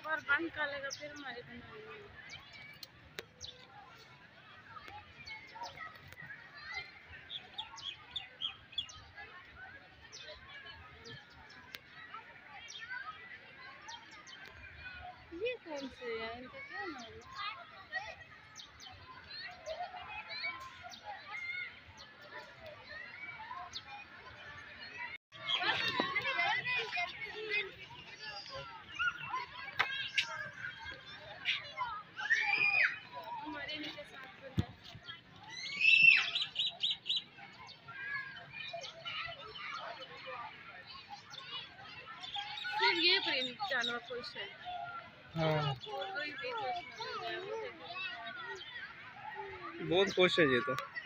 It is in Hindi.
और बंद कर लेगा फिर हमारी बनाएंगे। ये कौन से है, इनका क्या नाम है? हमारे इनके साथ बना फिर ये परिंद जानवर खुश है। हाँ कोई भी खुश नहीं है, वो देखो। बहुत खुश है ये तो।